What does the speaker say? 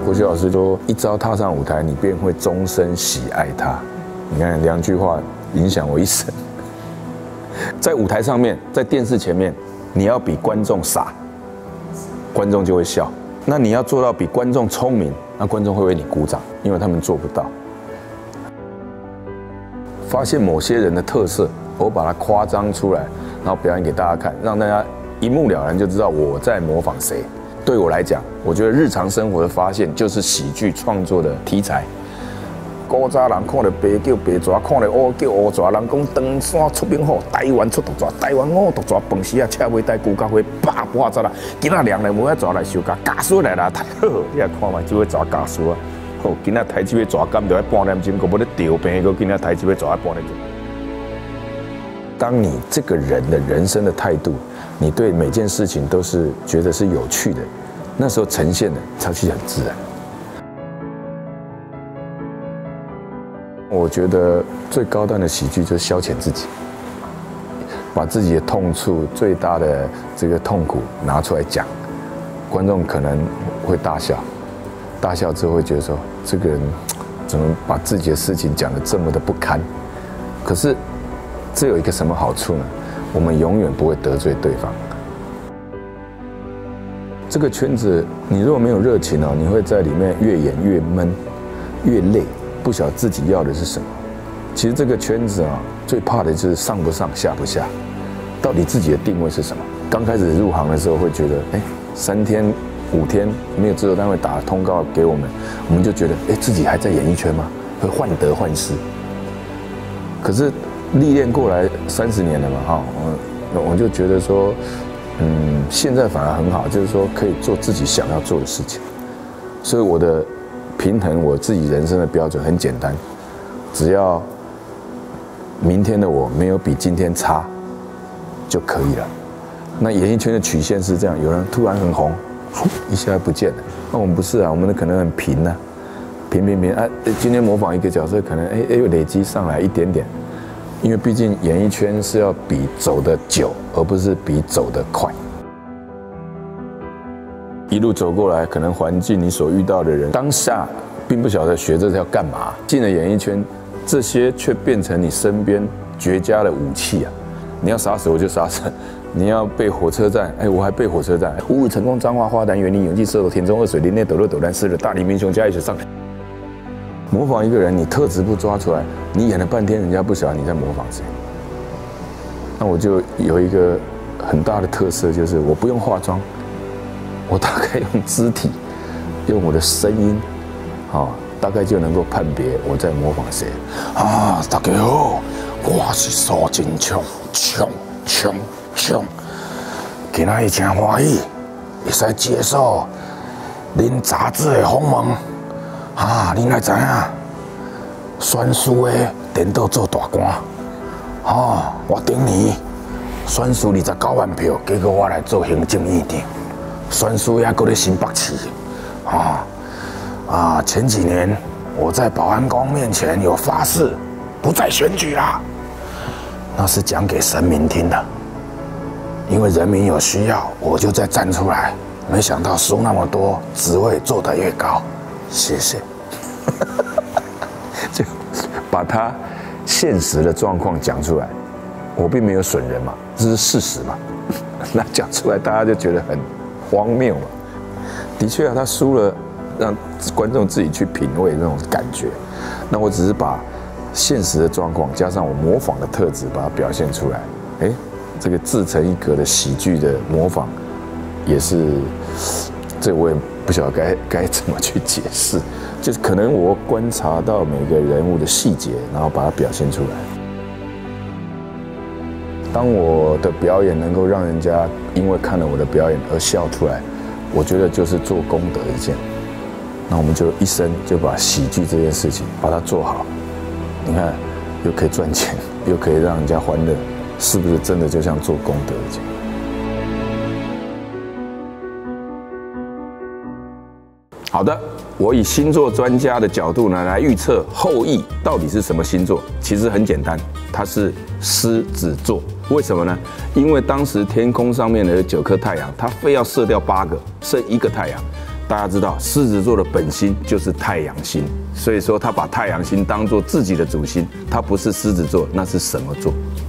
国学老师说，一朝踏上舞台，你便会终身喜爱它。你看2句话影响我一生。在舞台上面，在电视前面，你要比观众傻，观众就会笑；那你要做到比观众聪明，那观众会为你鼓掌，因为他们做不到。发现某些人的特色，我把它夸张出来，然后表演给大家看，让大家一目了然就知道我在模仿谁。对我来讲，我觉得日常生活的发现就是喜剧创作的题材。古早人看到白叫白蛇，看到乌叫乌蛇，人讲登山出名好，台湾出毒蛇，台湾五毒蛇，饭时啊车尾带牛角花，叭叭走啦，今仔两个无遐蛇来收假，假输来啦，太好，你来看嘛，就会蛇假输啊。好，今仔抬起要蛇竿，就要半点钟，个要咧调病，个今仔抬起要蛇要半点钟。当你这个人的人生的态度，你对每件事情都是觉得是有趣的，那时候呈现的才是很自然。我觉得最高端的喜剧就是消遣自己，把自己的痛处、最大的这个痛苦拿出来讲，观众可能会大笑，大笑之后会觉得说，这个人怎么把自己的事情讲得这么的不堪？可是这有一个什么好处呢？我们永远不会得罪对方。这个圈子，你如果没有热情哦，你会在里面越演越闷，越累。不晓得自己要的是什么。其实这个圈子啊，最怕的就是上不上下不下，到底自己的定位是什么？刚开始入行的时候会觉得，3天5天没有制作单位打通告给我们，我们就觉得，自己还在演艺圈吗？会患得患失。可是历练过来30年了嘛，哈，我就觉得说，现在反而很好，就是说可以做自己想要做的事情。所以我的平衡我自己人生的标准很简单，只要明天的我没有比今天差就可以了。那演艺圈的曲线是这样，有人突然很红，一下不见了。那我们不是啊，我们的可能很平啊，平啊。今天模仿一个角色，可能又累积上来一点点，因为毕竟演艺圈是要比走得久，而不是比走得快。一路走过来，可能环境你所遇到的人，当下并不晓得学这是要干嘛。进了演艺圈，这些却变成你身边绝佳的武器啊！你要杀死我就杀死，你要背火车站，我还背火车站。五五成功，彰化花坛园林永济射手田中二水林内斗乐斗南狮的大林民雄加一水上。模仿一个人，你特质不抓出来，你演了半天，人家不晓得你在模仿谁。那我就有一个很大的特色，就是我不用化妆。我大概用肢体，用我的声音，大概就能够判别我在模仿谁啊！大家好，我是苏金强，强，今仔日真欢喜，会使接受恁杂志的访问啊！恁来知影，选书的颠倒做大官，我顶年选书29万票，结果我来做行政院长。选书还搁在新北市，前几年我在保安宫面前有发誓，不再选举啦。那是讲给神明听的，因为人民有需要，我就再站出来。没想到输那么多，职位做得越高，谢谢。就把他现实的状况讲出来，我并没有损人嘛，这是事实嘛。那讲出来，大家就觉得很荒谬嘛，的确啊，他输了，让观众自己去品味那种感觉。那我只是把现实的状况加上我模仿的特质，把它表现出来。这个自成一格的喜剧的模仿，也是，这我也不晓得该怎么去解释。就是可能我观察到每个人物的细节，然后把它表现出来。当我的表演能够让人家因为看了我的表演而笑出来，我觉得就是做功德一件。那我们就一生就把喜剧这件事情把它做好。你看，又可以赚钱，又可以让人家欢乐，是不是真的就像做功德一件？好的，我以星座专家的角度呢来预测后羿到底是什么星座。其实很简单，他是狮子座。为什么呢？因为当时天空上面的有9颗太阳，他非要射掉8个，剩1个太阳。 大家知道，狮子座的本星就是太阳星，所以说他把太阳星当作自己的主星，他不是狮子座，那是什么座？